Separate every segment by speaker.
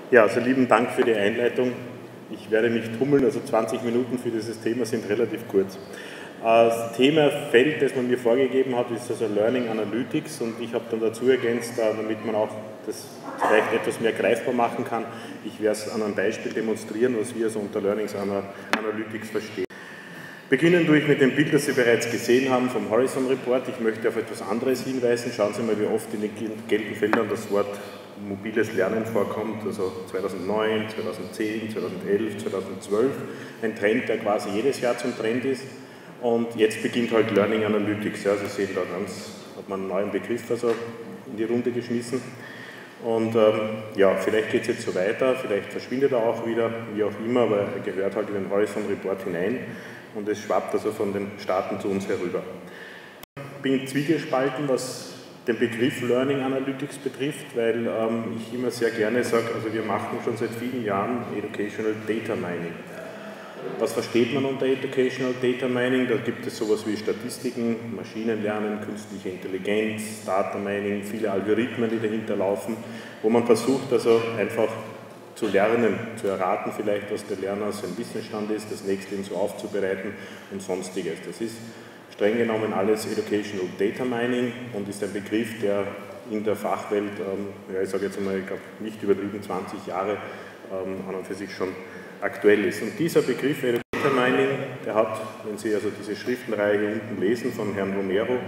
Speaker 1: Ja, also lieben Dank für die Einleitung. Ich werde mich tummeln, also 20 Minuten für dieses Thema sind relativ kurz. Das Themafeld, das man mir vorgegeben hat, ist also Learning Analytics und ich habe dann dazu ergänzt, damit man auch das vielleicht etwas mehr greifbar machen kann. Ich werde es an einem Beispiel demonstrieren, was wir so unter Learning Analytics verstehen. Beginnen durch mit dem Bild, das Sie bereits gesehen haben vom Horizon Report. Ich möchte auf etwas anderes hinweisen. Schauen Sie mal, wie oft in den gelben Feldern das Wort mobiles Lernen vorkommt. Also 2009, 2010, 2011, 2012. Ein Trend, der quasi jedes Jahr zum Trend ist. Und jetzt beginnt halt Learning Analytics. Ja, Sie sehen da hat man einen neuen Begriff also in die Runde geschmissen. Und ja, vielleicht geht es jetzt so weiter, vielleicht verschwindet er auch wieder, wie auch immer, aber er gehört halt in den Horizon Report hinein und es schwappt also von den Staaten zu uns herüber. Ich bin zwiegespalten, was den Begriff Learning Analytics betrifft, weil ich immer sehr gerne sage, also wir machen schon seit vielen Jahren Educational Data Mining. Was versteht man unter Educational Data Mining? Da gibt es sowas wie Statistiken, Maschinenlernen, künstliche Intelligenz, Data Mining, viele Algorithmen, die dahinter laufen, wo man versucht also einfach zu lernen, zu erraten vielleicht, was der Lerner sein Wissensstand ist, das nächste ihn so aufzubereiten und sonstiges. Das ist streng genommen alles Educational Data Mining und ist ein Begriff, der in der Fachwelt, ja, ich sage jetzt einmal, ich glaube nicht übertrieben 20 Jahre an und für sich schon aktuell ist. Und dieser Begriff Data Mining, der hat, wenn Sie also diese Schriftenreihe hier unten lesen von Herrn Romero,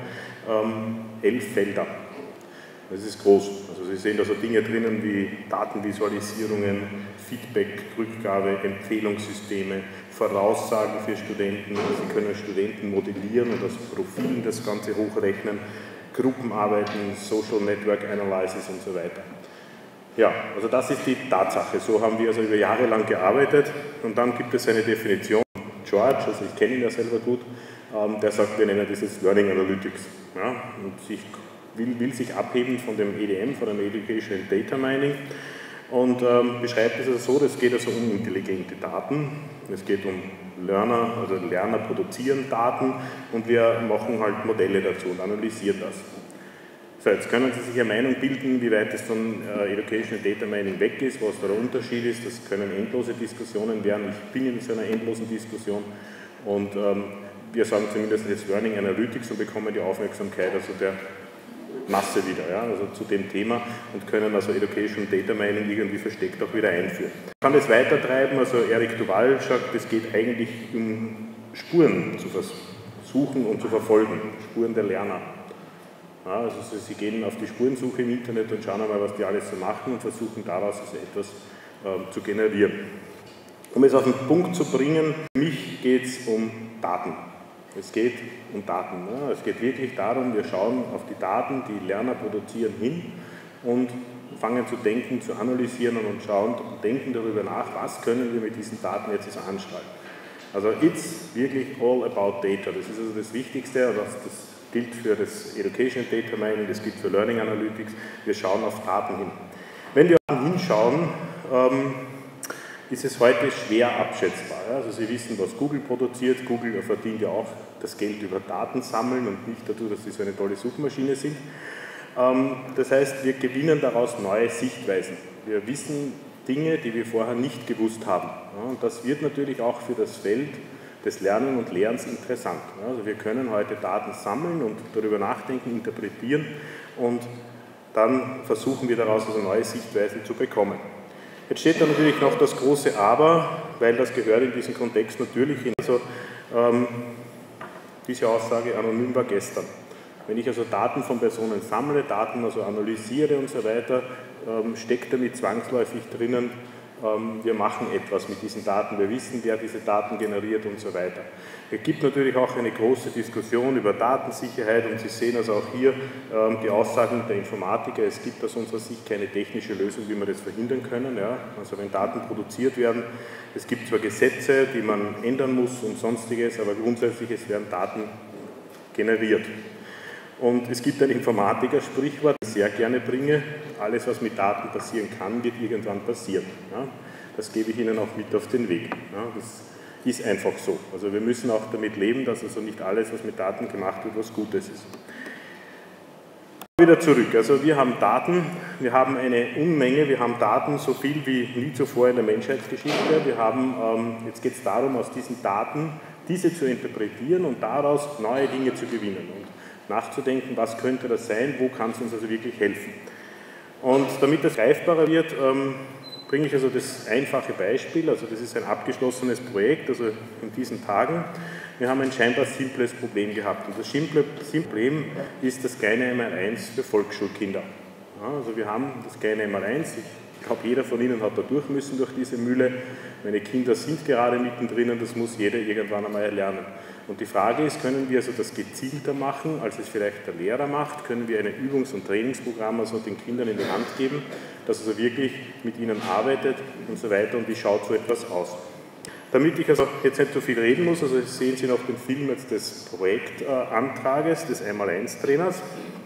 Speaker 1: 11 Felder. Das ist groß. Also Sie sehen da so Dinge drinnen wie Datenvisualisierungen, Feedback, Rückgabe, Empfehlungssysteme, Voraussagen für Studenten. Sie können Studenten modellieren und aus Profilen das Ganze hochrechnen, Gruppenarbeiten, Social Network Analysis und so weiter. Ja, also das ist die Tatsache. So haben wir also über Jahre lang gearbeitet und dann gibt es eine Definition. George, also ich kenne ihn ja selber gut, der sagt, wir nennen das jetzt Learning Analytics. Ja, und will sich abheben von dem EDM, von dem Educational Data Mining und beschreibt es also so, das geht also um intelligente Daten, es geht um Learner, also Lerner produzieren Daten und wir machen halt Modelle dazu und analysieren das. So, jetzt können Sie sich eine Meinung bilden, wie weit es von Educational Data Mining weg ist, was da der Unterschied ist. Das können endlose Diskussionen werden. Ich bin in so einer endlosen Diskussion und wir sagen zumindest jetzt Learning Analytics und bekommen die Aufmerksamkeit also der Masse wieder, ja, also zu dem Thema und können also Educational Data Mining irgendwie versteckt auch wieder einführen. Ich kann das weitertreiben, also Eric Duval sagt, es geht eigentlich um Spuren zu versuchen und zu verfolgen, Spuren der Lerner. Ja, also Sie gehen auf die Spurensuche im Internet und schauen einmal, was die alles so machen und versuchen daraus also etwas zu generieren. Um es auf den Punkt zu bringen, für mich geht es um Daten. Es geht um Daten. Ja. Es geht wirklich darum, wir schauen auf die Daten, die Lerner produzieren, hin und fangen zu denken, zu analysieren und schauen und denken darüber nach, was können wir mit diesen Daten jetzt ansteuern. Also it's wirklich all about data. Das ist also das Wichtigste, also das gilt für das Educational Data Mining, das gilt für Learning Analytics. Wir schauen auf Daten hin. Wenn wir hinschauen, ist es heute schwer abschätzbar. Ja? Also Sie wissen, was Google produziert. Google verdient ja auch das Geld über Datensammeln und nicht dadurch, dass sie so eine tolle Suchmaschine sind. Das heißt, wir gewinnen daraus neue Sichtweisen. Wir wissen Dinge, die wir vorher nicht gewusst haben. Ja? Und das wird natürlich auch für das Feld des Lernen und Lernens interessant. Also wir können heute Daten sammeln und darüber nachdenken, interpretieren und dann versuchen wir daraus also neue Sichtweisen zu bekommen. Jetzt steht da natürlich noch das große Aber, weil das gehört in diesen Kontext natürlich hin. Also diese Aussage anonym war gestern. Wenn ich also Daten von Personen sammle, Daten also analysiere und so weiter, steckt damit zwangsläufig drinnen, wir machen etwas mit diesen Daten, wir wissen, wer diese Daten generiert und so weiter. Es gibt natürlich auch eine große Diskussion über Datensicherheit und Sie sehen also auch hier die Aussagen der Informatiker, es gibt aus unserer Sicht keine technische Lösung, wie wir das verhindern können. Ja? Also wenn Daten produziert werden, es gibt zwar Gesetze, die man ändern muss und sonstiges, aber grundsätzlich es werden Daten generiert. Und es gibt ein Informatiker-Sprichwort, das ich sehr gerne bringe, alles was mit Daten passieren kann, wird irgendwann passieren. Ja? Das gebe ich Ihnen auch mit auf den Weg. Ja? Das ist einfach so. Also wir müssen auch damit leben, dass also nicht alles, was mit Daten gemacht wird, was Gutes ist. Wieder zurück, also wir haben Daten, wir haben eine Unmenge, wir haben Daten so viel wie nie zuvor in der Menschheitsgeschichte. Wir haben, jetzt geht es darum, aus diesen Daten diese zu interpretieren und daraus neue Dinge zu gewinnen und nachzudenken, was könnte das sein, wo kann es uns also wirklich helfen. Und damit das greifbarer wird, bringe ich also das einfache Beispiel, also das ist ein abgeschlossenes Projekt, also in diesen Tagen. Wir haben ein scheinbar simples Problem gehabt und das simple Problem ist das kleine Einmaleins für Volksschulkinder. Ja, also wir haben das kleine Einmaleins, ich glaube jeder von Ihnen hat da durch müssen durch diese Mühle, meine Kinder sind gerade mittendrin und das muss jeder irgendwann einmal erlernen. Und die Frage ist, können wir also das gezielter machen, als es vielleicht der Lehrer macht, können wir ein Übungs- und Trainingsprogramm also den Kindern in die Hand geben, das also wirklich mit ihnen arbeitet und so weiter und wie schaut so etwas aus. Damit ich also jetzt nicht so viel reden muss, also sehen Sie noch den Film jetzt des Projektantrages des Einmaleins-Trainers.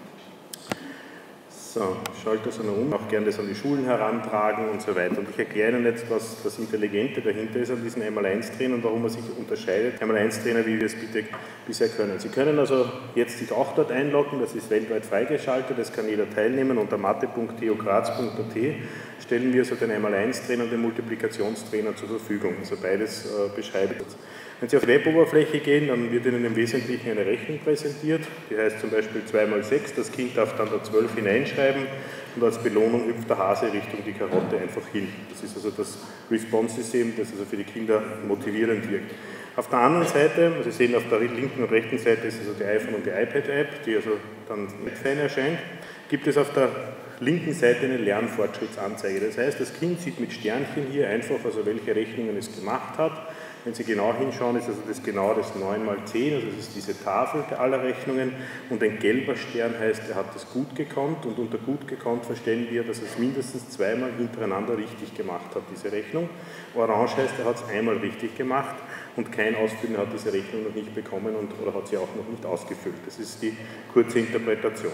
Speaker 1: So, ich schalte das noch um, auch gerne das an die Schulen herantragen und so weiter. Und ich erkläre Ihnen jetzt, was das Intelligente dahinter ist an diesen Einmaleins-Trainern und warum er sich unterscheidet. Einmaleins-Trainer, wie wir es bisher können. Sie können also jetzt sich auch dort einloggen, das ist weltweit freigeschaltet, das kann jeder teilnehmen. Unter mathe.thograz.at stellen wir also den Einmaleins-Trainer und den Multiplikationstrainer zur Verfügung. Also beides beschreibe ich jetzt. Wenn Sie auf die Web-Oberfläche gehen, dann wird Ihnen im Wesentlichen eine Rechnung präsentiert, die heißt zum Beispiel 2 mal 6, das Kind darf dann da 12 hineinschreiben und als Belohnung hüpft der Hase Richtung die Karotte einfach hin. Das ist also das Response-System, das also für die Kinder motivierend wirkt. Auf der anderen Seite, also Sie sehen auf der linken und rechten Seite ist also die iPhone- und die iPad-App, die also dann mit fein erscheint, gibt es auf der linken Seite eine Lernfortschrittsanzeige. Das heißt, das Kind sieht mit Sternchen hier einfach, also welche Rechnungen es gemacht hat. Wenn Sie genau hinschauen, ist also das genau das 9 mal 10, also das ist diese Tafel aller Rechnungen und ein gelber Stern heißt, er hat das gut gekonnt und unter gut gekonnt verstehen wir, dass er es mindestens zweimal hintereinander richtig gemacht hat, diese Rechnung. Orange heißt, er hat es einmal richtig gemacht und kein Ausfüllender hat diese Rechnung noch nicht bekommen oder hat sie auch noch nicht ausgefüllt. Das ist die kurze Interpretation.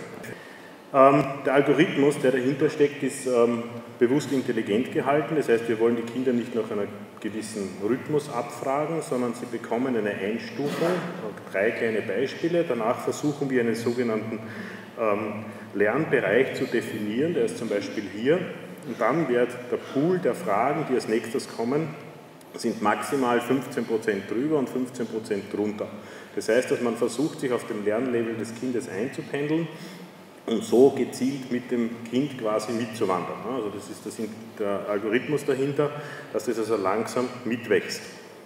Speaker 1: Der Algorithmus, der dahinter steckt, ist bewusst intelligent gehalten. Das heißt, wir wollen die Kinder nicht nach einem gewissen Rhythmus abfragen, sondern sie bekommen eine Einstufung, 3 kleine Beispiele. Danach versuchen wir einen sogenannten Lernbereich zu definieren, der ist zum Beispiel hier. Und dann wird der Pool der Fragen, die als nächstes kommen, sind maximal 15% drüber und 15% drunter. Das heißt, dass man versucht, sich auf dem Lernlevel des Kindes einzupendeln, und so gezielt mit dem Kind quasi mitzuwandern. Also das ist der Algorithmus dahinter, dass das also langsam mitwächst.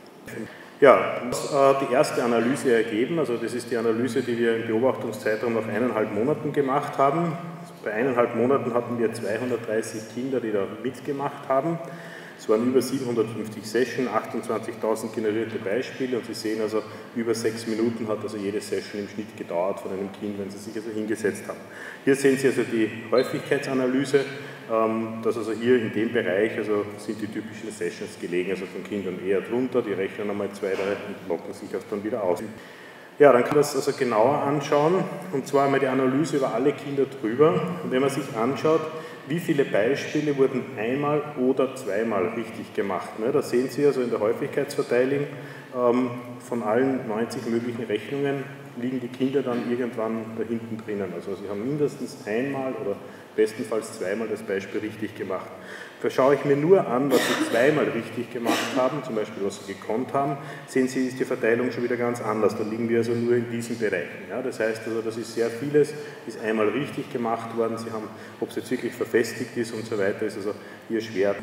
Speaker 1: Ja, die erste Analyse ergeben, also das ist die Analyse, die wir im Beobachtungszeitraum nach 1,5 Monaten gemacht haben. Bei 1,5 Monaten hatten wir 230 Kinder, die da mitgemacht haben. Es waren über 750 Sessions, 28.000 generierte Beispiele und Sie sehen also, über 6 Minuten hat also jede Session im Schnitt gedauert von einem Kind, wenn Sie sich also hingesetzt haben. Hier sehen Sie also die Häufigkeitsanalyse, dass also hier in dem Bereich also sind die typischen Sessions gelegen, also von Kindern eher drunter, die rechnen einmal 2, 3 und locken sich auch dann wieder aus. Ja, dann kann man das also genauer anschauen, und zwar einmal die Analyse über alle Kinder drüber. Und wenn man sich anschaut, wie viele Beispiele wurden einmal oder zweimal richtig gemacht. Ne? Da sehen Sie also in der Häufigkeitsverteilung von allen 90 möglichen Rechnungen liegen die Kinder dann irgendwann da hinten drinnen. Also sie haben mindestens einmal oder bestenfalls zweimal das Beispiel richtig gemacht. Schaue ich mir nur an, was sie zweimal richtig gemacht haben, zum Beispiel was sie gekonnt haben, sehen Sie, ist die Verteilung schon wieder ganz anders. Da liegen wir also nur in diesen Bereichen. Ja, das heißt also, das ist sehr vieles, ist einmal richtig gemacht worden. Sie haben, ob es jetzt wirklich verfestigt ist und so weiter, ist also hier schwer.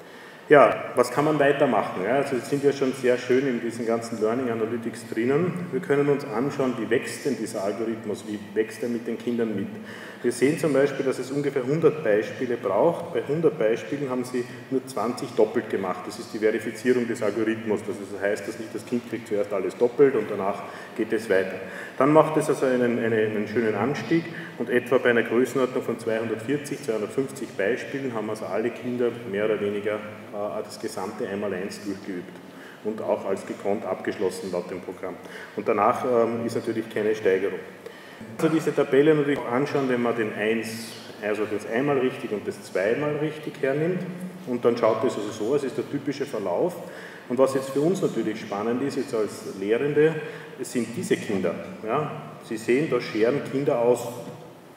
Speaker 1: Ja, was kann man weitermachen? Ja, also jetzt sind wir schon sehr schön in diesen ganzen Learning Analytics drinnen. Wir können uns anschauen, wie wächst denn dieser Algorithmus, wie wächst er mit den Kindern mit. Wir sehen zum Beispiel, dass es ungefähr 100 Beispiele braucht. Bei 100 Beispielen haben Sie nur 20 doppelt gemacht. Das ist die Verifizierung des Algorithmus. Das heißt, dass nicht das Kind kriegt zuerst alles doppelt und danach geht es weiter. Dann macht es also einen schönen Anstieg und etwa bei einer Größenordnung von 240, 250 Beispielen haben also alle Kinder mehr oder weniger das gesamte Einmaleins durchgeübt und auch als gekonnt abgeschlossen laut dem Programm. Und danach ist natürlich keine Steigerung. Also diese Tabelle natürlich anschauen, wenn man also das einmal richtig und das zweimal richtig hernimmt, und dann schaut es also so aus, ist der typische Verlauf. Und was jetzt für uns natürlich spannend ist, jetzt als Lehrende, es sind diese Kinder. Ja? Sie sehen, da scheren Kinder aus.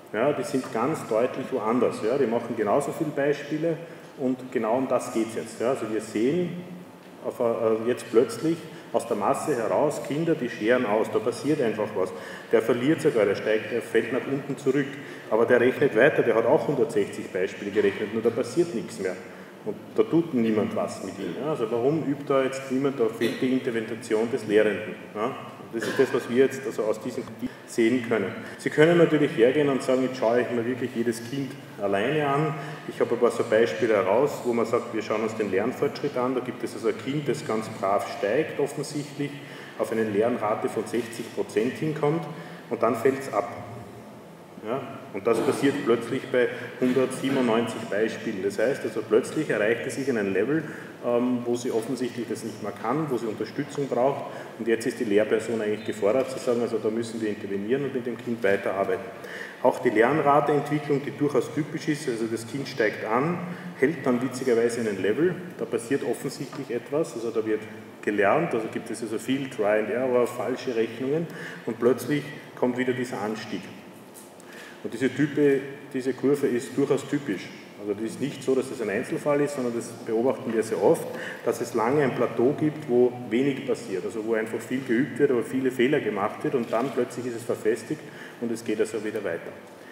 Speaker 1: Ja, die sind ganz deutlich woanders. Ja, die machen genauso viele Beispiele und genau um das geht es jetzt. Ja, also wir sehen jetzt plötzlich aus der Masse heraus Kinder, die scheren aus, da passiert einfach was. Der verliert sogar, der fällt nach unten zurück. Aber der rechnet weiter, der hat auch 160 Beispiele gerechnet, nur da passiert nichts mehr. Und da tut niemand was mit ihm. Ja, also warum übt da jetzt niemand, da fehlt die Intervention des Lehrenden. Ja? Das ist das, was wir jetzt also aus diesem sehen können. Sie können natürlich hergehen und sagen, jetzt schaue ich mir wirklich jedes Kind alleine an. Ich habe ein paar so Beispiele heraus, wo man sagt, wir schauen uns den Lernfortschritt an. Da gibt es also ein Kind, das ganz brav steigt, offensichtlich, auf eine Lernrate von 60% hinkommt und dann fällt es ab. Ja? Und das passiert plötzlich bei 197 Beispielen. Das heißt, also plötzlich erreicht es sich in ein Level, wo sie offensichtlich das nicht mehr kann, wo sie Unterstützung braucht. Und jetzt ist die Lehrperson eigentlich gefordert zu sagen, also da müssen wir intervenieren und mit dem Kind weiterarbeiten. Auch die Lernrateentwicklung, die durchaus typisch ist, also das Kind steigt an, hält dann witzigerweise einen Level, da passiert offensichtlich etwas, also da wird gelernt, also gibt es also viel Try and Error, falsche Rechnungen und plötzlich kommt wieder dieser Anstieg. Und diese Kurve ist durchaus typisch. Also das ist nicht so, dass es ein Einzelfall ist, sondern das beobachten wir sehr oft, dass es lange ein Plateau gibt, wo wenig passiert, also wo einfach viel geübt wird, aber viele Fehler gemacht wird und dann plötzlich ist es verfestigt und es geht also wieder weiter.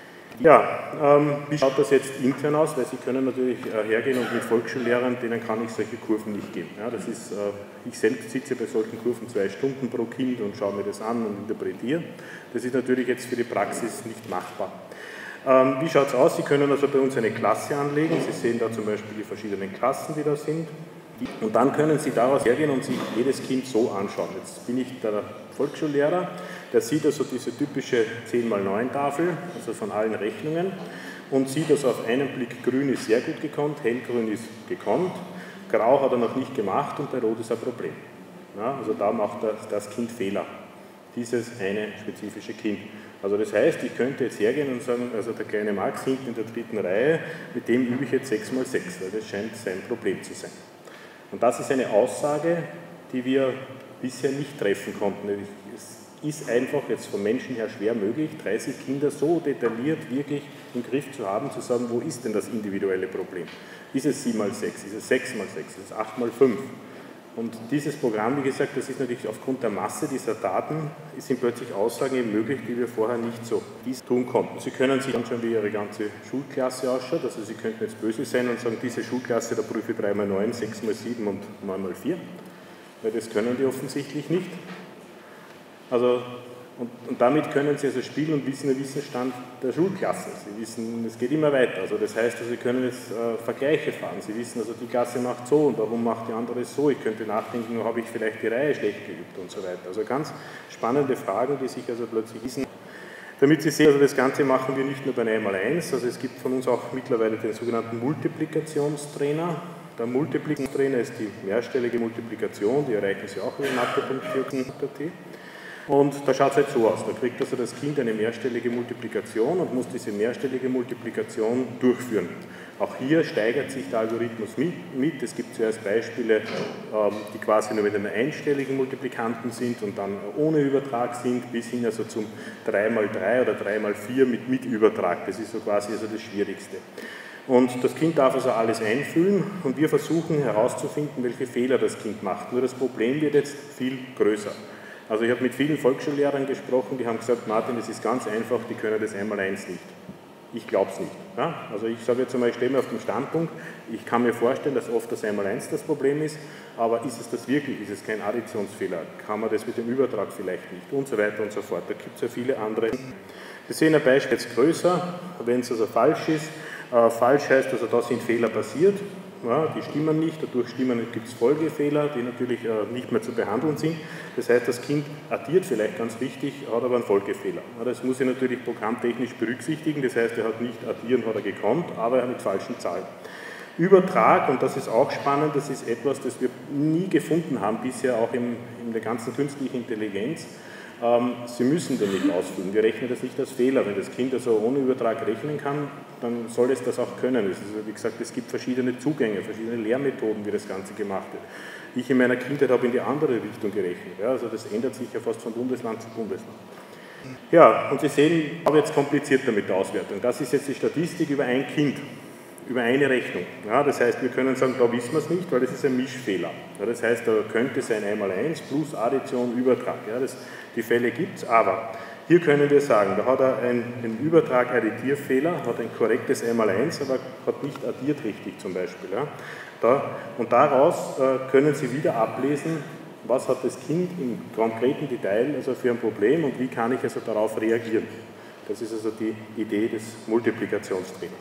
Speaker 1: Ja, wie schaut das jetzt intern aus? Weil Sie können natürlich hergehen und mit Volksschullehrern, denen kann ich solche Kurven nicht geben. Ja, das ist, ich selbst sitze bei solchen Kurven 2 Stunden pro Kind und schaue mir das an und interpretiere. Das ist natürlich jetzt für die Praxis nicht machbar. Wie schaut es aus? Sie können also bei uns eine Klasse anlegen. Sie sehen da zum Beispiel die verschiedenen Klassen, die da sind. Und dann können Sie daraus hergehen und sich jedes Kind so anschauen. Jetzt bin ich der Volksschullehrer, der sieht also diese typische 10x9-Tafel, also von allen Rechnungen, und sieht also auf einen Blick, grün ist sehr gut gekonnt, hellgrün ist gekonnt, grau hat er noch nicht gemacht und bei rot ist ein Problem. Ja, also da macht das Kind Fehler, dieses eine spezifische Kind. Also das heißt, ich könnte jetzt hergehen und sagen, also der kleine Max hinten in der 3. Reihe, mit dem übe ich jetzt 6x6, weil das scheint sein Problem zu sein. Und das ist eine Aussage, die wir bisher nicht treffen konnten. Es ist einfach jetzt vom Menschen her schwer möglich, 30 Kinder so detailliert wirklich im Griff zu haben, zu sagen, wo ist denn das individuelle Problem? Ist es 7x6, ist es 6x6, ist es 8x5? Und dieses Programm, wie gesagt, das ist natürlich aufgrund der Masse dieser Daten, sind plötzlich Aussagen eben möglich, die wir vorher nicht so tun konnten. Sie können sich anschauen, wie Ihre ganze Schulklasse ausschaut. Also Sie könnten jetzt böse sein und sagen, diese Schulklasse, da prüfe ich 3x9, 6x7 und 9x4. Weil das können die offensichtlich nicht. Also, und damit können Sie also spielen und wissen den Wissensstand der Schulklasse. Sie wissen, es geht immer weiter. Also das heißt, Sie können jetzt Vergleiche fahren. Sie wissen, also die Klasse macht so und warum macht die andere so. Ich könnte nachdenken, habe ich vielleicht die Reihe schlecht geübt und so weiter. Also ganz spannende Fragen, die sich also plötzlich wissen. Damit Sie sehen, also das Ganze machen wir nicht nur bei 1x1, also es gibt von uns auch mittlerweile den sogenannten Multiplikationstrainer. Der Multiplikationstrainer ist die mehrstellige Multiplikation, die erreichen Sie auch über Mathe.14.at. Und da schaut es halt so aus, da kriegt also das Kind eine mehrstellige Multiplikation und muss diese mehrstellige Multiplikation durchführen. Auch hier steigert sich der Algorithmus mit. Es gibt zuerst Beispiele, die quasi nur mit einem einstelligen Multiplikanten sind und dann ohne Übertrag sind, bis hin also zum 3x3 oder 3x4 mit Übertrag. Das ist so quasi also das Schwierigste. Und das Kind darf also alles einfüllen und wir versuchen herauszufinden, welche Fehler das Kind macht. Nur das Problem wird jetzt viel größer. Also ich habe mit vielen Volksschullehrern gesprochen, die haben gesagt, Martin, das ist ganz einfach, die können das 1x1 nicht. Ich glaube es nicht. Ja? Also ich sage jetzt einmal, ich stehe mir auf dem Standpunkt, ich kann mir vorstellen, dass oft das 1x1 das Problem ist, aber ist es das wirklich? Ist es kein Additionsfehler? Kann man das mit dem Übertrag vielleicht nicht? Und so weiter und so fort. Da gibt es ja viele andere. Wir sehen ein Beispiel jetzt größer, wenn es also falsch ist. Falsch heißt also, da sind Fehler passiert. Ja, die stimmen nicht, dadurch gibt es Folgefehler, die natürlich nicht mehr zu behandeln sind. Das heißt, das Kind addiert vielleicht ganz richtig, hat aber einen Folgefehler. Ja, das muss ich natürlich programmtechnisch berücksichtigen, das heißt, er hat nicht addieren, hat er gekonnt, aber mit falschen Zahlen. Übertrag, und das ist auch spannend, das ist etwas, das wir nie gefunden haben bisher, auch in der ganzen künstlichen Intelligenz. Sie müssen den nicht ausfüllen. Wir rechnen das nicht als Fehler. Wenn das Kind also ohne Übertrag rechnen kann, dann soll es das auch können. Also, wie gesagt, es gibt verschiedene Zugänge, verschiedene Lehrmethoden, wie das Ganze gemacht wird. Ich in meiner Kindheit habe in die andere Richtung gerechnet. Ja, also das ändert sich ja fast von Bundesland zu Bundesland. Ja, und Sie sehen, aber jetzt komplizierter mit der Auswertung. Das ist jetzt die Statistik über ein Kind, über eine Rechnung. Ja, das heißt, wir können sagen, da wissen wir es nicht, weil das ist ein Mischfehler. Ja, das heißt, da könnte sein 1×1 plus Addition, Übertrag. Ja, die Fälle gibt es, aber hier können wir sagen, da hat er einen Übertrag-Additierfehler, hat ein korrektes 1×1, aber hat nicht addiert richtig zum Beispiel. Ja. Und daraus können Sie wieder ablesen, was hat das Kind im konkreten Detail also für ein Problem und wie kann ich also darauf reagieren. Das ist also die Idee des Multiplikationstrainers.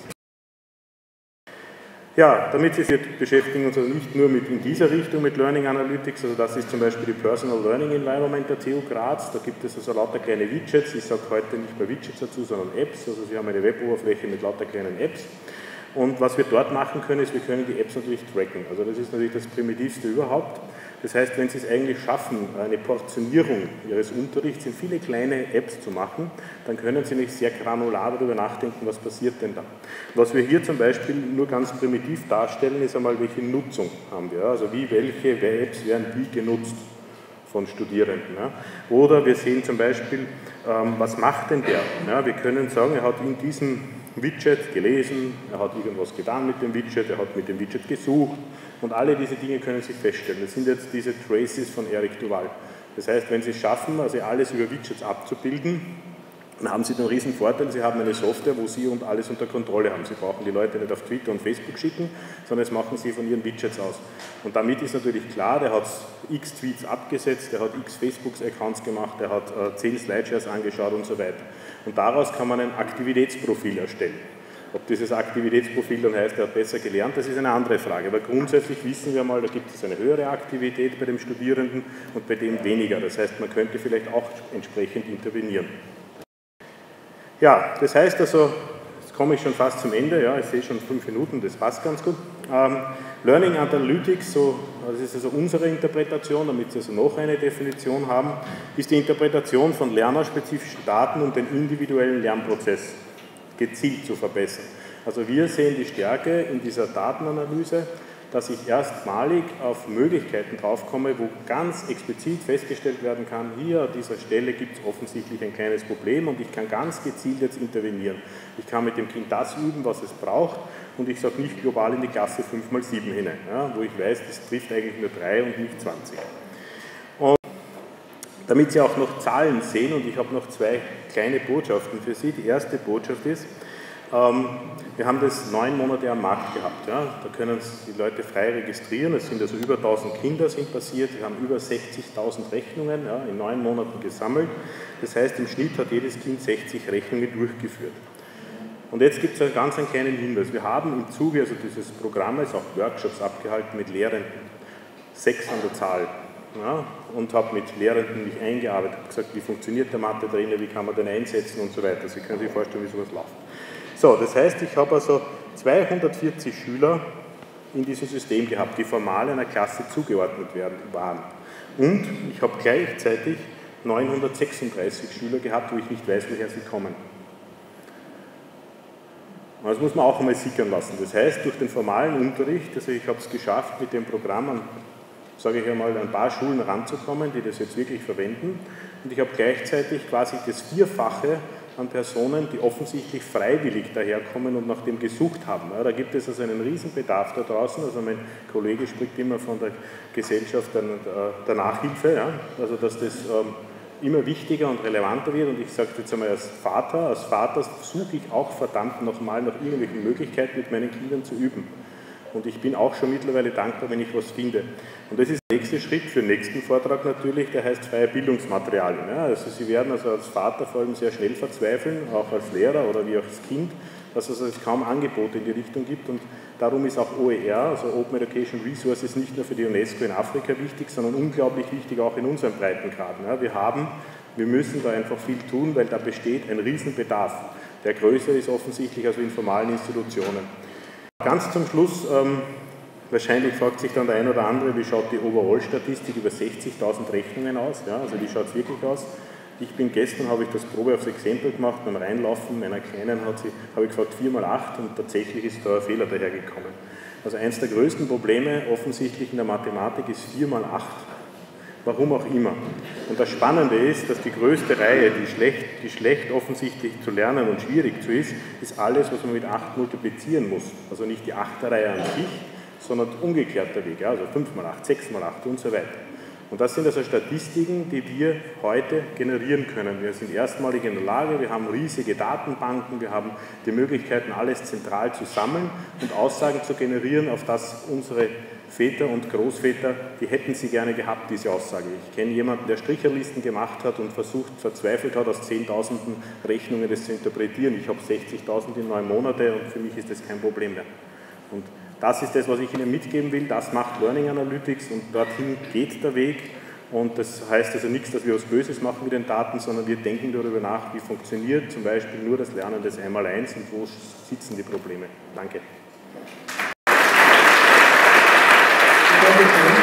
Speaker 1: Ja, damit wir beschäftigen uns also nicht nur in dieser Richtung mit Learning Analytics, also das ist zum Beispiel die Personal Learning Environment der TU Graz, da gibt es also lauter kleine Widgets, ich sage heute nicht mehr Widgets dazu, sondern Apps, also Sie haben eine Web-Oberfläche mit lauter kleinen Apps und was wir dort machen können, ist, wir können die Apps natürlich tracken, also das ist natürlich das Primitivste überhaupt. Das heißt, wenn Sie es eigentlich schaffen, eine Portionierung Ihres Unterrichts in viele kleine Apps zu machen, dann können Sie nicht sehr granular darüber nachdenken, was passiert denn da. Was wir hier zum Beispiel nur ganz primitiv darstellen, ist einmal, welche Nutzung haben wir. Also welche Apps werden wie genutzt von Studierenden. Ja. Oder wir sehen zum Beispiel, was macht denn der? Ja, wir können sagen, er hat in diesem Widget gelesen, er hat irgendwas getan mit dem Widget, er hat mit dem Widget gesucht und alle diese Dinge können Sie feststellen. Das sind jetzt diese Traces von Eric Duval. Das heißt, wenn Sie es schaffen, also alles über Widgets abzubilden, dann haben Sie den riesen Vorteil, Sie haben eine Software, wo Sie und alles unter Kontrolle haben. Sie brauchen die Leute nicht auf Twitter und Facebook schicken, sondern das machen Sie von Ihren Widgets aus. Und damit ist natürlich klar, der hat x Tweets abgesetzt, der hat x Facebook-Accounts gemacht, der hat 10 Slideshares angeschaut und so weiter. Und daraus kann man ein Aktivitätsprofil erstellen. Ob dieses Aktivitätsprofil dann heißt, er hat besser gelernt, das ist eine andere Frage. Aber grundsätzlich wissen wir mal, da gibt es eine höhere Aktivität bei dem Studierenden und bei dem weniger. Das heißt, man könnte vielleicht auch entsprechend intervenieren. Ja, das heißt also, jetzt komme ich schon fast zum Ende, ja, ich sehe schon 5 Minuten, das passt ganz gut. Learning Analytics, das ist also unsere Interpretation, damit Sie also noch eine Definition haben, ist die Interpretation von lernerspezifischen Daten und den individuellen Lernprozess gezielt zu verbessern. Also wir sehen die Stärke in dieser Datenanalyse, dass ich erstmalig auf Möglichkeiten draufkomme, wo ganz explizit festgestellt werden kann, hier an dieser Stelle gibt es offensichtlich ein kleines Problem und ich kann ganz gezielt jetzt intervenieren. Ich kann mit dem Kind das üben, was es braucht und ich sage nicht global in die Klasse 5×7 hinein, ja, wo ich weiß, das trifft eigentlich nur 3 und nicht 20. Und damit Sie auch noch Zahlen sehen und ich habe noch 2 kleine Botschaften für Sie. Die erste Botschaft ist, wir haben das 9 Monate am Markt gehabt. Ja. Da können die Leute frei registrieren. Es sind also über 1000 Kinder sind passiert. Wir haben über 60.000 Rechnungen in 9 Monaten gesammelt. Das heißt, im Schnitt hat jedes Kind 60 Rechnungen durchgeführt. Und jetzt gibt es einen ganz kleinen Hinweis. Wir haben im Zuge dieses Programmes auch Workshops abgehalten mit Lehrenden. 6 an der Zahl. Ja, und habe mit Lehrenden mich eingearbeitet, habe gesagt, wie funktioniert der Mathe-Trainer, wie kann man den einsetzen und so weiter. Sie können sich vorstellen, wie sowas läuft. So, das heißt, ich habe also 240 Schüler in diesem System gehabt, die formal einer Klasse zugeordnet waren. Und ich habe gleichzeitig 936 Schüler gehabt, wo ich nicht weiß, woher sie kommen. Das muss man auch einmal sickern lassen. Das heißt, durch den formalen Unterricht, also ich habe es geschafft, mit dem Programm sage ich einmal, ein paar Schulen ranzukommen, die das jetzt wirklich verwenden. Und ich habe gleichzeitig quasi das Vierfache an Personen, die offensichtlich freiwillig daherkommen und nach dem gesucht haben. Ja, da gibt es also einen riesen Bedarf da draußen. Also mein Kollege spricht immer von der Gesellschaft der Nachhilfe, ja, also dass das immer wichtiger und relevanter wird. Und ich sage jetzt einmal als Vater suche ich auch verdammt nochmal nach irgendwelchen Möglichkeiten, mit meinen Kindern zu üben. Und ich bin auch schon mittlerweile dankbar, wenn ich was finde. Und das ist der nächste Schritt für den nächsten Vortrag natürlich, der heißt freie Bildungsmaterialien. Ja, also Sie werden also als Vater vor allem sehr schnell verzweifeln, auch als Lehrer oder wie auch als Kind, dass es kaum Angebote in die Richtung gibt. Und darum ist auch OER, also Open Education Resources, nicht nur für die UNESCO in Afrika wichtig, sondern unglaublich wichtig auch in unseren Breitengraden. Ja, wir müssen da einfach viel tun, weil da besteht ein Riesenbedarf, der größer ist offensichtlich als in formalen Institutionen. Ganz zum Schluss, wahrscheinlich fragt sich dann der ein oder andere, wie schaut die Overall-Statistik über 60.000 Rechnungen aus? Ja, also wie schaut es wirklich aus? Gestern habe ich das Probe aufs Exempel gemacht, beim Reinlaufen meiner Kleinen habe ich gefragt 4×8 und tatsächlich ist da ein Fehler dahergekommen. Also eines der größten Probleme offensichtlich in der Mathematik ist 4×8. warum auch immer. Und das Spannende ist, dass die größte Reihe, die schlecht offensichtlich zu lernen und schwierig zu ist alles, was man mit 8 multiplizieren muss. Also nicht die 8er Reihe an sich, sondern umgekehrter Weg, also 5x8, 6x8 und so weiter. Und das sind also Statistiken, die wir heute generieren können. Wir sind erstmalig in der Lage, wir haben riesige Datenbanken, wir haben die Möglichkeiten, alles zentral zu sammeln und Aussagen zu generieren, auf das unsere Väter und Großväter, die hätten sie gerne gehabt, diese Aussage. Ich kenne jemanden, der Stricherlisten gemacht hat und verzweifelt hat, aus 10.000 Rechnungen das zu interpretieren. Ich habe 60.000 in 9 Monate und für mich ist das kein Problem mehr. Und das ist das, was ich Ihnen mitgeben will. Das macht Learning Analytics und dorthin geht der Weg. Und das heißt also nichts, dass wir was Böses machen mit den Daten, sondern wir denken darüber nach, wie funktioniert zum Beispiel nur das Lernen des Einmaleins und wo sitzen die Probleme. Danke.